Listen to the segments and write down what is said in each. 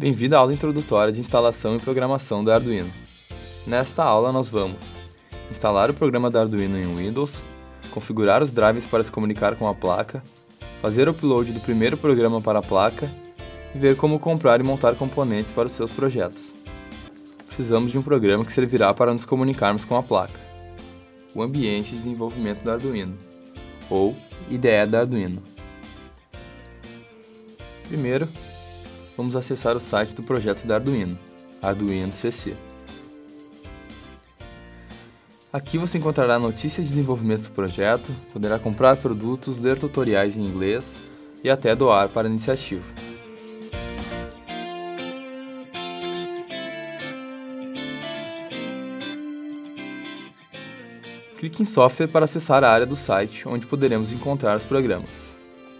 Bem-vindo à aula introdutória de instalação e programação do Arduino. Nesta aula nós vamos instalar o programa do Arduino em Windows, configurar os drivers para se comunicar com a placa, fazer o upload do primeiro programa para a placa e ver como comprar e montar componentes para os seus projetos. Precisamos de um programa que servirá para nos comunicarmos com a placa, o ambiente de desenvolvimento do Arduino, ou IDE do Arduino. Primeiro, vamos acessar o site do projeto do Arduino, Arduino CC. Aqui você encontrará notícias de desenvolvimento do projeto, poderá comprar produtos, ler tutoriais em inglês e até doar para a iniciativa. Clique em Software para acessar a área do site onde poderemos encontrar os programas.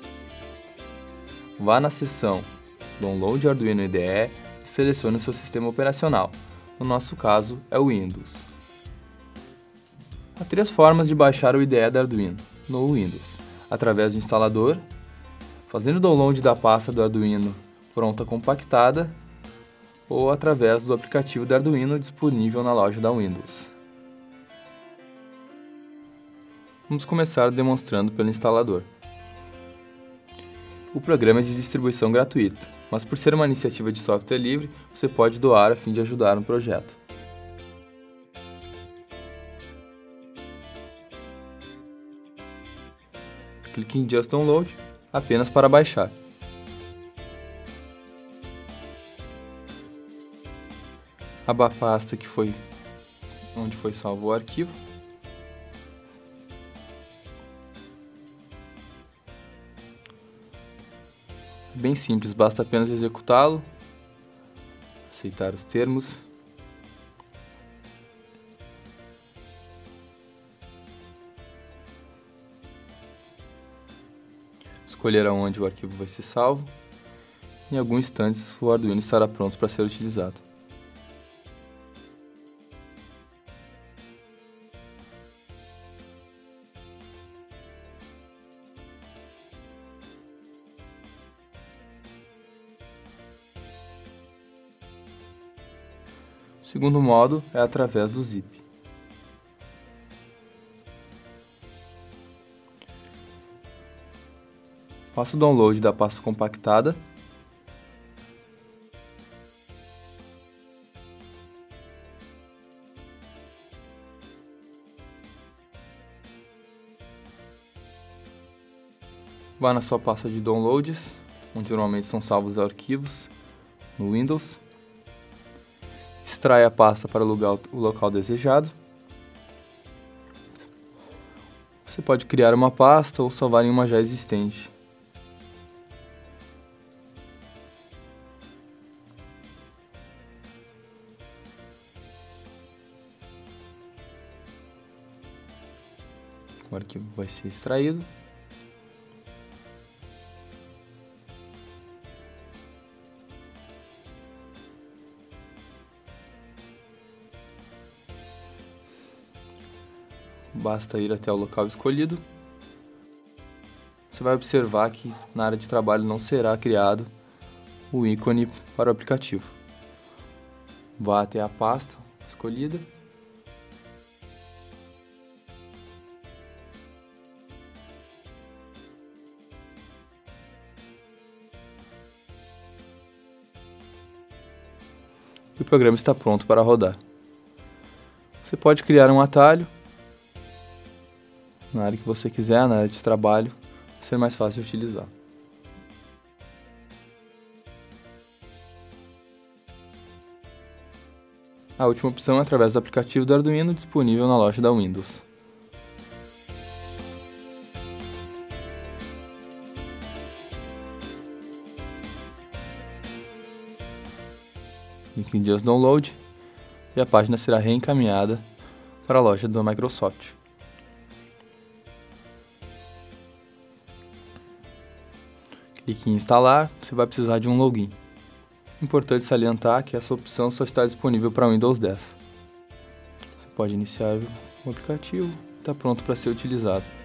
Vá na seção Download Arduino IDE e selecione o seu sistema operacional. No nosso caso, é o Windows. Há três formas de baixar o IDE do Arduino no Windows: através do instalador, fazendo o download da pasta do Arduino pronta compactada, ou através do aplicativo do Arduino disponível na loja da Windows. Vamos começar demonstrando pelo instalador. O programa é de distribuição gratuita, mas por ser uma iniciativa de software livre, você pode doar a fim de ajudar no projeto. Clique em Just Download, apenas para baixar. Abra a pasta onde foi salvo o arquivo. Bem simples, basta apenas executá-lo, aceitar os termos, escolher aonde o arquivo vai ser salvo. Em alguns instantes o Arduino estará pronto para ser utilizado. O segundo modo é através do zip. Faça o download da pasta compactada. Vá na sua pasta de downloads, onde normalmente são salvos os arquivos, no Windows. Extrai a pasta para o local desejado. Você pode criar uma pasta ou salvar em uma já existente. O arquivo vai ser extraído. Basta ir até o local escolhido. Você vai observar que na área de trabalho não será criado o ícone para o aplicativo. Vá até a pasta escolhida. E o programa está pronto para rodar. Você pode criar um atalho na área que você quiser, na área de trabalho, vai ser mais fácil de utilizar. A última opção é através do aplicativo do Arduino disponível na loja da Windows. Clique em Just Download e a página será reencaminhada para a loja da Microsoft. Clique em instalar, você vai precisar de um login. Importante salientar que essa opção só está disponível para Windows 10. Você pode iniciar o aplicativo, está pronto para ser utilizado.